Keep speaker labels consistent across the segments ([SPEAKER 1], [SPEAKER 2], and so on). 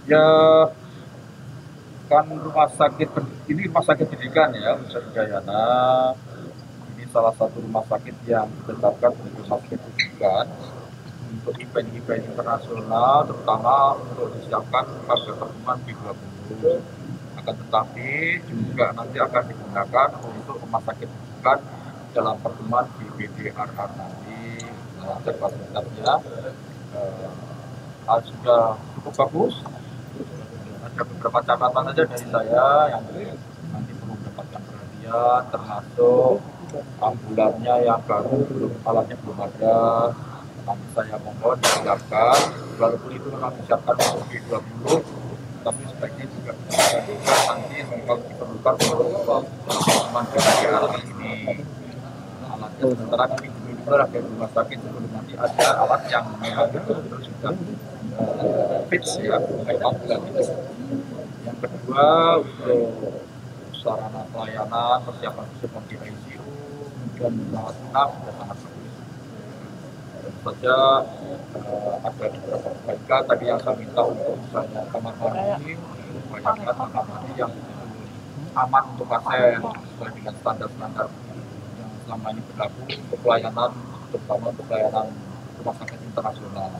[SPEAKER 1] Ya, kan rumah sakit ini rumah sakit pendidikan ya, Universitas Udayana. Ini salah satu rumah sakit yang ditetapkan sebagai rumah sakit pendidikan untuk event-event internasional, terutama untuk disiapkan pada pertemuan G20. Akan tetapi juga nanti akan digunakan untuk rumah sakit pendidikan dalam pertemuan BPDRR nanti. Fasilitasnya sudah cukup bagus. Ada beberapa catatan saja dari saya yang nanti perlu mendapatkan perhatian, termasuk ambulannya yang baru, alatnya belum ada. Nanti saya mohon disiapkan, walaupun itu memang disiapkan untuk G20, tapi sebaiknya juga bisa nanti kalau diperlukan untuk teman alat ini. Alatnya sementara kami dulu ada rumah sakit sebelum nanti ada alat yang memang betul-betul sudah fix ya, memang itu. Yang kedua, untuk sarana pelayanan persiapan seperti ICU dan rawat inap sudah sangat bagus. Tentu saja ada beberapa perbaikan tadi yang saya minta untuk misalnya kamar mandi, upayakan kamar mandi yang aman untuk pasien sesuai dengan standar-standar yang selama ini berlaku untuk pelayanan, terutama untuk pelayanan rumah sakit internasional.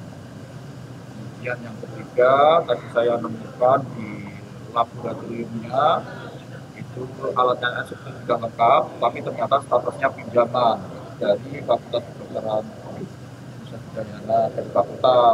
[SPEAKER 1] Kemudian yang ketiga, tadi saya menemukan di laboratoriumnya itu alatnya sudah lengkap, tapi ternyata statusnya pinjaman dari Fakultas Kedokteran Universitas Udayana dari fakultas,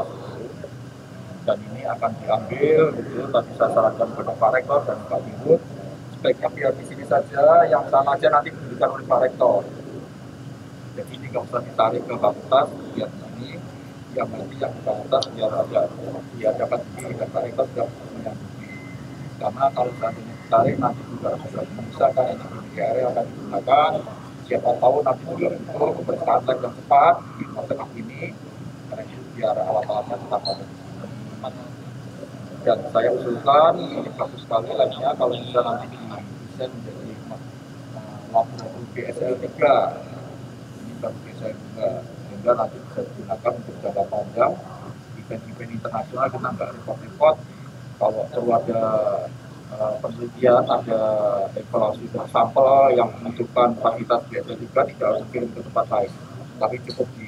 [SPEAKER 1] dan ini akan diambil gitu. Tadi saya sarankan kepada Pak Rektor dan Pak Dirut sebaiknya biar di sini saja, yang sana aja nanti diberikan oleh Pak Rektor. Jadi ini nggak usah ditarik ke fakultas, biar sini yang nanti yang di fakultas biar ada, biar dapat di Pak Rektor sudah menyanggupi. Karena kalau seandainya ditarik nanti juga sudah memisahkan energi area akan digunakan. Siapa tahu nanti juga untuk pemeriksaan lab yang cepat di rumah sakit ini, karena itu biar alat-alatnya tetap ada di sini. Dan saya usulkan ini bagus sekali labnya kalau bisa nanti didesain menjadi laboratorium BSL 3. Ini baru BSL 3 sehingga nanti bisa digunakan untuk jangka panjang event-event internasional. Kita nggak repot-repot kalau perlu ada penelitian, ada evaluasi sampel yang menunjukkan fasilitas BSL 3 tidak harus kirim ke tempat lain, tapi cukup di